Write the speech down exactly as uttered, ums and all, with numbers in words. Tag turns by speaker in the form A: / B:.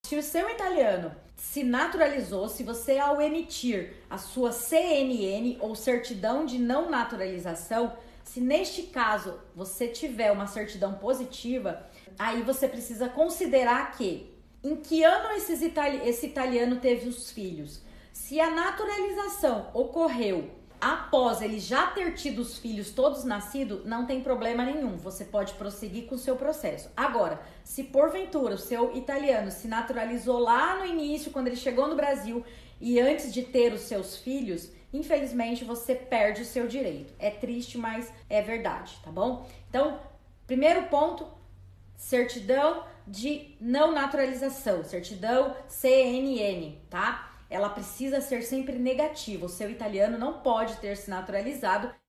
A: Se o seu italiano se naturalizou, se você ao emitir a sua C N N ou certidão de não naturalização, se neste caso você tiver uma certidão positiva, aí você precisa considerar que em que ano esses itali- esse italiano teve os filhos. Se a naturalização ocorreu após ele já ter tido os filhos todos nascidos, não tem problema nenhum, você pode prosseguir com o seu processo. Agora, se porventura o seu italiano se naturalizou lá no início, quando ele chegou no Brasil e antes de ter os seus filhos, infelizmente você perde o seu direito. É triste, mas é verdade, tá bom? Então, primeiro ponto, certidão de não naturalização, certidão C N N, tá? Ela precisa ser sempre negativa, o seu italiano não pode ter se naturalizado